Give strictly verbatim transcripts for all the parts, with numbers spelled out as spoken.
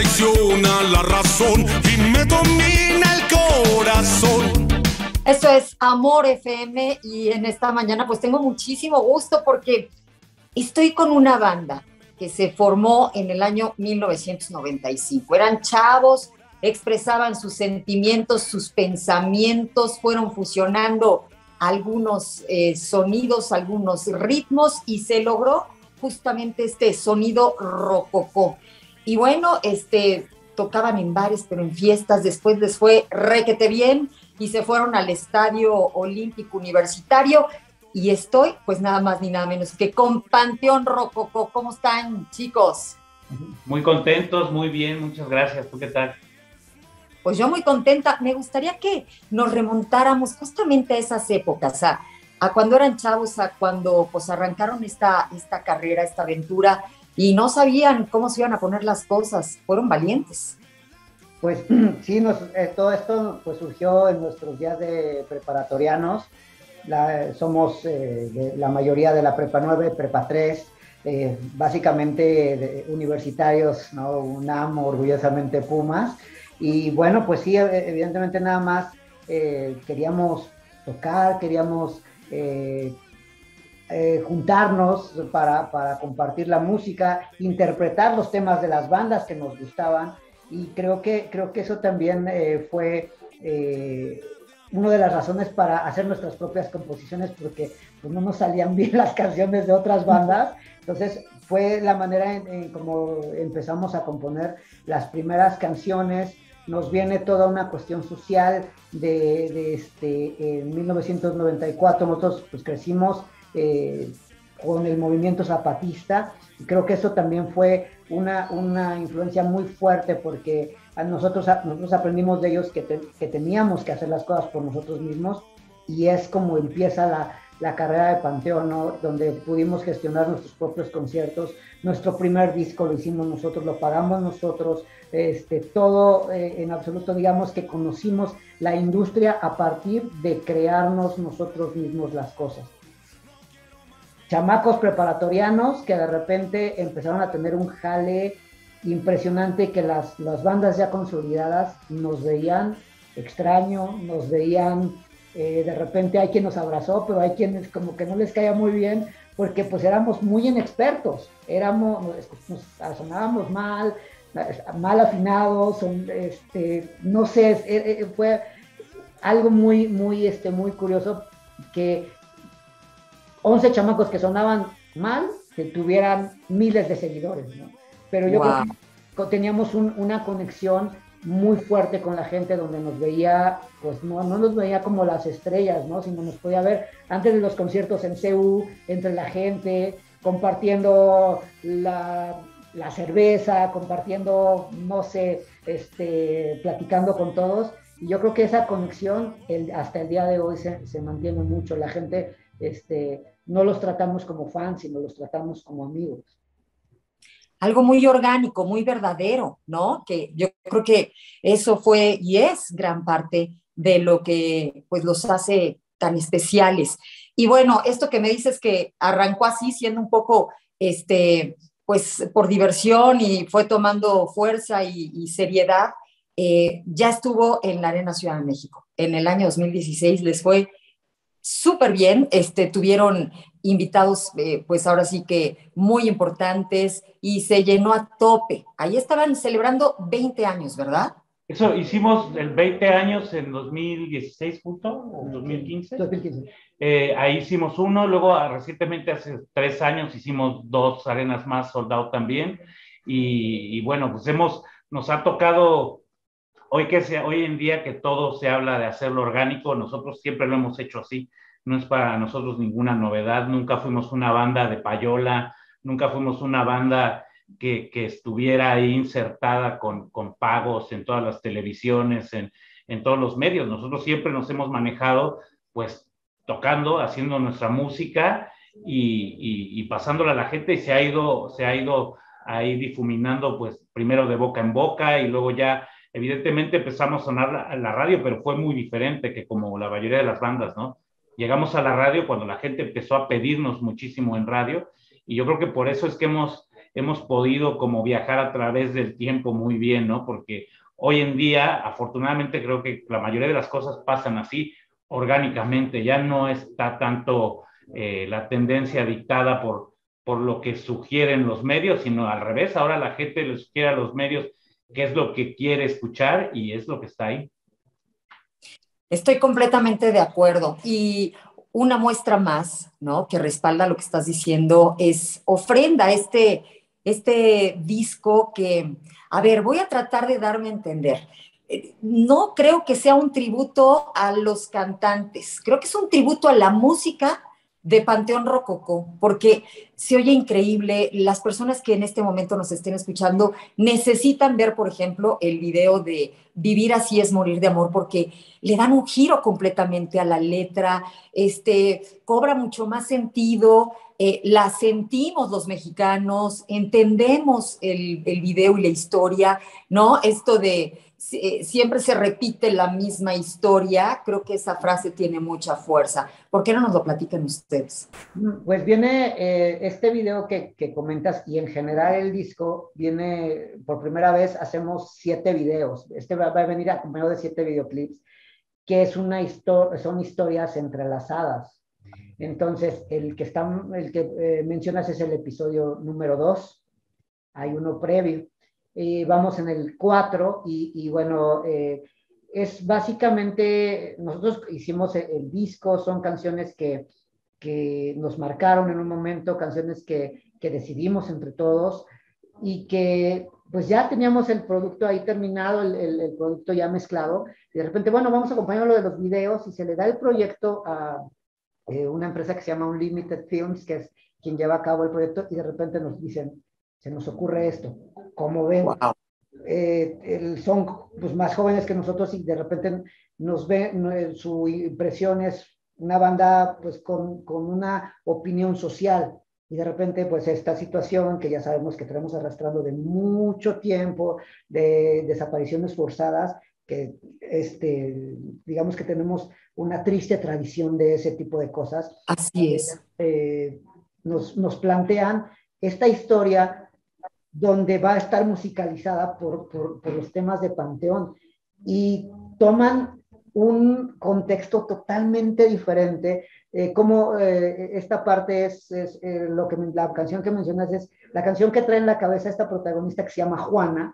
traiciona la razón y me domina el corazón. Esto es Amor F M y en esta mañana pues tengo muchísimo gusto porque estoy con una banda que se formó en el año mil novecientos noventa y cinco. Eran chavos, expresaban sus sentimientos, sus pensamientos, fueron fusionando algunos eh, sonidos, algunos ritmos y se logró justamente este sonido rococó. Y bueno, este, tocaban en bares, pero en fiestas, después les fue requete bien y se fueron al Estadio Olímpico Universitario y estoy pues nada más ni nada menos que con Panteón Rococó. ¿Cómo están, chicos? Muy contentos, muy bien, muchas gracias. ¿Tú qué tal? Pues yo muy contenta. Me gustaría que nos remontáramos justamente a esas épocas, a, a cuando eran chavos, a cuando pues arrancaron esta, esta carrera, esta aventura y no sabían cómo se iban a poner las cosas. Fueron valientes. Pues sí, nos, eh, todo esto pues, surgió en nuestros días de preparatorianos. La, somos eh, de, la mayoría de la Prepa nueve, Prepa tres, eh, básicamente de, universitarios, ¿no? UNAM, orgullosamente Pumas. Y bueno, pues sí, evidentemente nada más eh, queríamos tocar, queríamos eh, eh, juntarnos para, para compartir la música, interpretar los temas de las bandas que nos gustaban. Y creo que, creo que eso también eh, fue eh, una de las razones para hacer nuestras propias composiciones, porque pues, no nos salían bien las canciones de otras bandas. Entonces fue la manera en, en como empezamos a componer las primeras canciones. Nos viene toda una cuestión social de, de este, en mil novecientos noventa y cuatro nosotros pues, crecimos eh, con el movimiento zapatista, y creo que eso también fue una, una influencia muy fuerte porque a nosotros, a, nosotros aprendimos de ellos que, te, que teníamos que hacer las cosas por nosotros mismos, y es como empieza la, la carrera de Panteón, ¿no? Donde pudimos gestionar nuestros propios conciertos. Nuestro primer disco lo hicimos nosotros, lo pagamos nosotros, este, todo eh, en absoluto, digamos que conocimos la industria a partir de crearnos nosotros mismos las cosas. Chamacos preparatorianos que de repente empezaron a tener un jale impresionante, que las, las bandas ya consolidadas nos veían extraño, nos veían, eh, de repente hay quien nos abrazó, pero hay quienes como que no les caía muy bien, porque pues éramos muy inexpertos, éramos, nos, nos sonábamos mal, mal afinados, este, no sé, fue algo muy, muy, este, muy curioso que once chamacos que sonaban mal, que tuvieran miles de seguidores, ¿no? Pero yo wow. creo que teníamos un, una conexión muy fuerte con la gente, donde nos veía, pues no, no nos veía como las estrellas, ¿no? Sino nos podía ver antes de los conciertos en C U, entre la gente, compartiendo la, la cerveza, compartiendo, no sé, este, platicando con todos. Y yo creo que esa conexión el, hasta el día de hoy se, se mantiene mucho. La gente, este, no los tratamos como fans, sino los tratamos como amigos. Algo muy orgánico, muy verdadero, ¿no? Que yo creo que eso fue y es gran parte de lo que pues los hace tan especiales. Y bueno, esto que me dices que arrancó así, siendo un poco, este, pues por diversión y fue tomando fuerza y, y seriedad, eh, ya estuvo en la Arena Ciudad de México. En el año dos mil dieciséis les fue súper bien, este, tuvieron invitados, eh, pues ahora sí que muy importantes y se llenó a tope. Ahí estaban celebrando veinte años, ¿verdad? Eso, hicimos el veinte años en dos mil dieciséis, punto, o dos mil quince. dos mil quince. Eh, ahí hicimos uno, luego recientemente hace tres años hicimos dos arenas más sold out también, y, y bueno, pues hemos, nos ha tocado, hoy, que sea, hoy en día que todo se habla de hacerlo orgánico, nosotros siempre lo hemos hecho así. No es para nosotros ninguna novedad, nunca fuimos una banda de payola, nunca fuimos una banda que, que estuviera ahí insertada con, con pagos en todas las televisiones, en, en todos los medios. Nosotros siempre nos hemos manejado pues tocando, haciendo nuestra música y, y, y pasándola a la gente, y se ha ido, se ha ido ahí difuminando pues primero de boca en boca, y luego ya evidentemente empezamos a sonar la, la radio, pero fue muy diferente que como la mayoría de las bandas, ¿no? Llegamos a la radio cuando la gente empezó a pedirnos muchísimo en radio, y yo creo que por eso es que hemos, hemos podido como viajar a través del tiempo muy bien, ¿no? Porque hoy en día, afortunadamente, creo que la mayoría de las cosas pasan así, orgánicamente, ya no está tanto eh, la tendencia dictada por, por lo que sugieren los medios, sino al revés, ahora la gente le sugiere a los medios qué es lo que quiere escuchar y es lo que está ahí. Estoy completamente de acuerdo. Y una muestra más, ¿no?, que respalda lo que estás diciendo es Ofrenda, este, este disco que, a ver, voy a tratar de darme a entender. Eh, No creo que sea un tributo a los cantantes, creo que es un tributo a la música de Panteón Rococó, porque se oye increíble. Las personas que en este momento nos estén escuchando necesitan ver, por ejemplo, el video de Vivir así es morir de amor, porque le dan un giro completamente a la letra, este, cobra mucho más sentido, eh, la sentimos los mexicanos, entendemos el, el video y la historia, ¿no? Esto de eh, siempre se repite la misma historia, creo que esa frase tiene mucha fuerza. ¿Por qué no nos lo platican ustedes? Pues viene eh, este video que, que comentas y en general el disco viene, por primera vez hacemos siete videos. Este va, va a venir acompañado de siete videoclips, que es una historia, son historias entrelazadas. Entonces, el que, está, el que eh, mencionas es el episodio número dos, hay uno previo. Eh, vamos en el cuatro y, y bueno, eh, es básicamente, nosotros hicimos el, el disco, son canciones que, que nos marcaron en un momento, canciones que, que decidimos entre todos y que pues ya teníamos el producto ahí terminado, el, el, el producto ya mezclado, y de repente, bueno, vamos a acompañarlo de los videos y se le da el proyecto a eh, una empresa que se llama Unlimited Films, que es quien lleva a cabo el proyecto, y de repente nos dicen, se nos ocurre esto, ¿cómo ven? Wow. Eh, el, son pues, más jóvenes que nosotros y de repente nos ven, su impresión es una banda pues con, con una opinión social, y de repente pues esta situación que ya sabemos que tenemos arrastrando de mucho tiempo, de desapariciones forzadas, que este, digamos que tenemos una triste tradición de ese tipo de cosas. Así es. Eh, nos, nos plantean esta historia donde va a estar musicalizada por, por, por los temas de Panteón y toman un contexto totalmente diferente, eh, como eh, esta parte es, es eh, lo que la canción que mencionas es la canción que trae en la cabeza esta protagonista que se llama Juana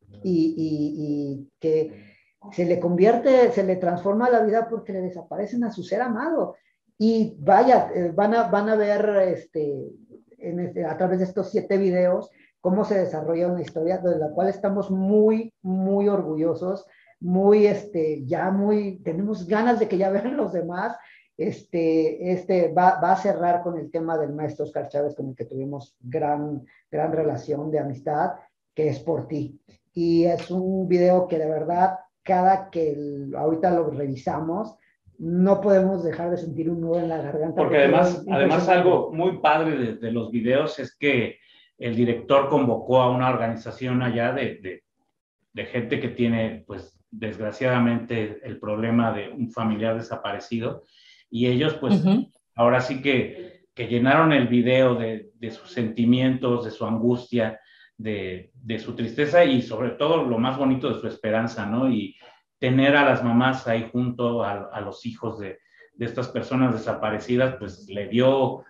y, y, y que se le convierte, se le transforma la vida porque le desaparecen a su ser amado. Y vaya, eh, van, a, van a ver este, en este, a través de estos siete videos cómo se desarrolla una historia de la cual estamos muy, muy orgullosos, muy, este, ya muy, tenemos ganas de que ya vean los demás. Este, este va, va a cerrar con el tema del maestro Oscar Chávez, con el que tuvimos gran, gran relación de amistad, que es Por Ti. Y es un video que de verdad, cada que el, ahorita lo revisamos, no podemos dejar de sentir un nudo en la garganta. Porque, porque además, además algo muy padre de, de los videos es que el director convocó a una organización allá de, de, de gente que tiene, pues, desgraciadamente el problema de un familiar desaparecido, y ellos, pues, uh-huh. ahora sí que, que llenaron el video de, de sus sentimientos, de su angustia, de, de su tristeza y sobre todo lo más bonito de su esperanza, ¿no? Y tener a las mamás ahí junto a, a los hijos de, de estas personas desaparecidas, pues le dio...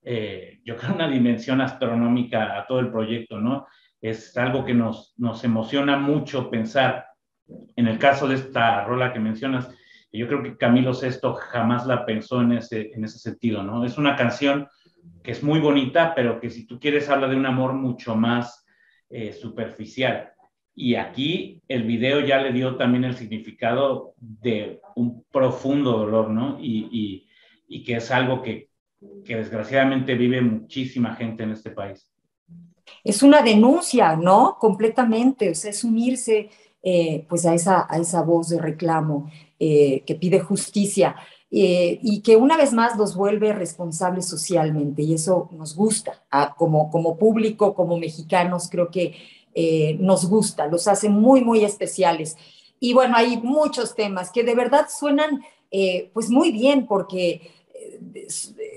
Eh, yo creo una dimensión astronómica a todo el proyecto, ¿no? Es algo que nos, nos emociona mucho pensar. En el caso de esta rola que mencionas, yo creo que Camilo Sesto jamás la pensó en ese, en ese sentido, ¿no? Es una canción que es muy bonita, pero que si tú quieres habla de un amor mucho más eh, superficial. Y aquí el video ya le dio también el significado de un profundo dolor, ¿no? Y, y, y que es algo que que desgraciadamente vive muchísima gente en este país. Es una denuncia, ¿no? Completamente, o sea, es unirse eh, pues a esa, a esa voz de reclamo eh, que pide justicia eh, y que una vez más los vuelve responsables socialmente, y eso nos gusta, ah, como, como público, como mexicanos, creo que eh, nos gusta, los hace muy, muy especiales. Y bueno, hay muchos temas que de verdad suenan eh, pues muy bien, porque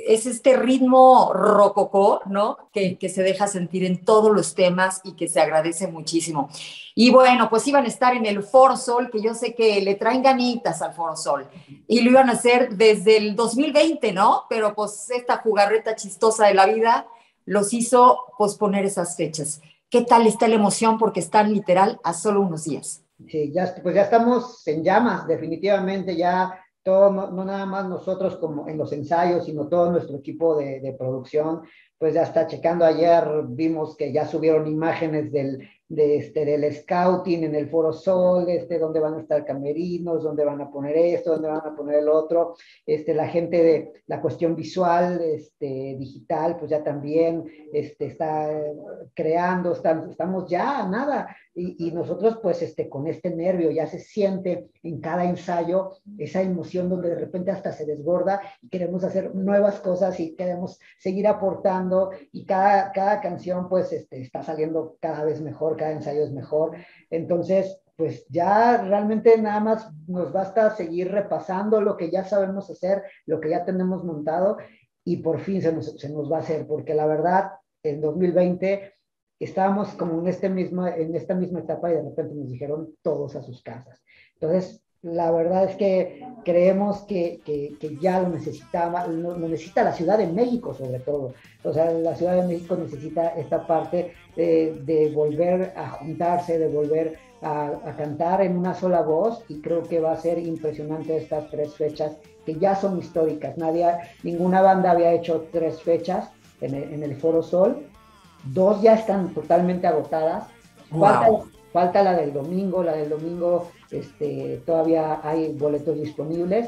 es este ritmo rococó, ¿no? Que, que se deja sentir en todos los temas y que se agradece muchísimo. Y bueno, pues iban a estar en el Foro Sol, que yo sé que le traen ganitas al Foro Sol, y lo iban a hacer desde el dos mil veinte, ¿no? Pero pues esta jugarreta chistosa de la vida los hizo posponer esas fechas. ¿Qué tal está la emoción? Porque están literal a solo unos días. Sí, ya, pues ya estamos en llamas, definitivamente, ya todo, no, no nada más nosotros como en los ensayos, sino todo nuestro equipo de, de producción, pues ya está checando. Ayer vimos que ya subieron imágenes del, de este, del scouting en el Foro Sol, este, donde van a estar camerinos, donde van a poner esto, donde van a poner el otro, este, la gente de la cuestión visual, este, digital, pues ya también este, está creando, está, estamos ya a nada. Y, y nosotros pues este, con este nervio ya se siente en cada ensayo esa emoción donde de repente hasta se desborda y queremos hacer nuevas cosas y queremos seguir aportando, y cada, cada canción pues este, está saliendo cada vez mejor, cada ensayo es mejor. Entonces pues ya realmente nada más nos basta seguir repasando lo que ya sabemos hacer, lo que ya tenemos montado, y por fin se nos, se nos va a hacer, porque la verdad en dos mil veinte estábamos como en, este mismo, en esta misma etapa y de repente nos dijeron todos a sus casas. Entonces, la verdad es que creemos que, que, que ya lo necesitaba, lo, lo necesita la Ciudad de México sobre todo. O sea, la Ciudad de México necesita esta parte de, de volver a juntarse, de volver a, a cantar en una sola voz, y creo que va a ser impresionante estas tres fechas que ya son históricas. Nadie, ninguna banda había hecho tres fechas en el, en el Foro Sol. Dos ya están totalmente agotadas. Wow. Falta, falta la del domingo. La del domingo este, todavía hay boletos disponibles.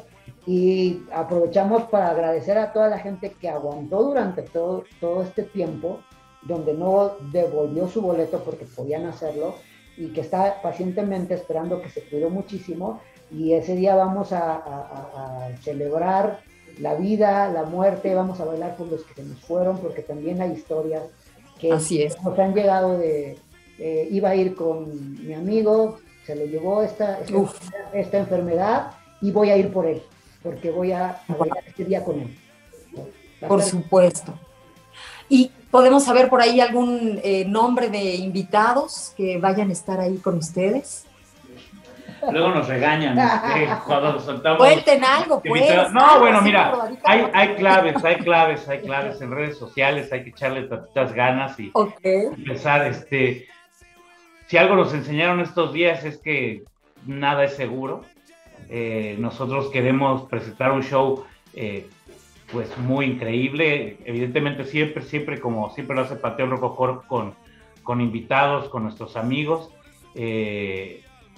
Y aprovechamos para agradecer a toda la gente que aguantó durante todo, todo este tiempo, donde no devolvió su boleto porque podían hacerlo, y que está pacientemente esperando, que se cuidó muchísimo. Y ese día vamos a, a, a celebrar la vida, la muerte, vamos a bailar por los que se nos fueron, porque también hay historias que Así es. nos han llegado de, eh, iba a ir con mi amigo, se le llevó esta, esta, esta enfermedad, y voy a ir por él, porque voy a, a bailar este día con él. Por supuesto. ¿Y podemos saber por ahí algún eh, nombre de invitados que vayan a estar ahí con ustedes? Luego nos regañan eh, cuando soltamos. Cuenten algo, pues. No, algo bueno, así, mira, hay, hay claves, hay claves, hay claves en redes sociales, hay que echarle tantas ganas y okay. empezar. Este, si algo nos enseñaron estos días es que nada es seguro. Eh, nosotros queremos presentar un show eh, pues muy increíble, evidentemente siempre, siempre como siempre lo hace Panteón Rococó, con, con invitados, con nuestros amigos. Eh,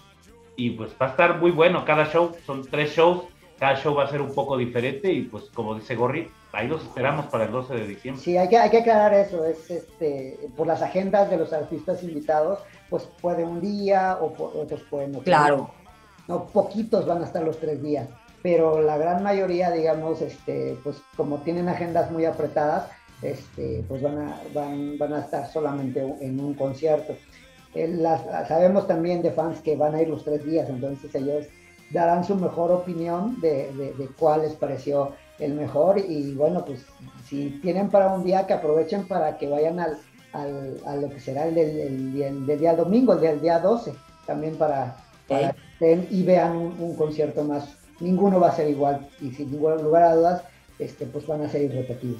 Y pues va a estar muy bueno cada show, son tres shows, cada show va a ser un poco diferente, y pues como dice Gorri, ahí los esperamos para el doce de diciembre. Sí, hay que, hay que aclarar eso, es este, por las agendas de los artistas invitados, pues puede un día o por, otros pueden otro. Claro. No, poquitos van a estar los tres días, pero la gran mayoría, digamos, este, pues como tienen agendas muy apretadas, este, pues van a, van, van a estar solamente en un concierto. Las, sabemos también de fans que van a ir los tres días, entonces ellos darán su mejor opinión de, de, de cuál les pareció el mejor. Y bueno, pues si tienen para un día, que aprovechen para que vayan al, al, a lo que será el del, el, el del día domingo, el del día doce, también para, para que estén y vean un, un concierto más. Ninguno va a ser igual, y sin ningún lugar a dudas, este, pues van a ser irrepetibles.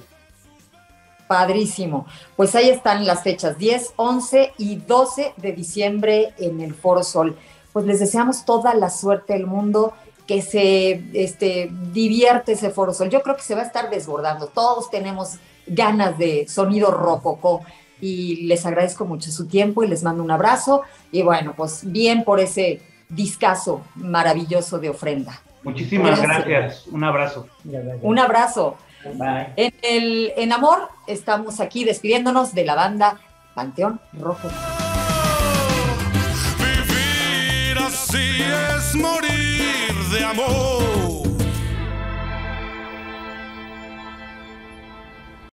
Padrísimo. Pues ahí están las fechas, diez, once y doce de diciembre en el Foro Sol. Pues les deseamos toda la suerte del mundo, que se este, divierte ese Foro Sol. Yo creo que se va a estar desbordando. Todos tenemos ganas de sonido rococó, y les agradezco mucho su tiempo y les mando un abrazo. Y bueno, pues bien por ese discazo maravilloso de Ofrenda. Muchísimas gracias. gracias. Un abrazo. Un abrazo. Bye. En, el, en Amor estamos aquí despidiéndonos de la banda Panteón Rococó.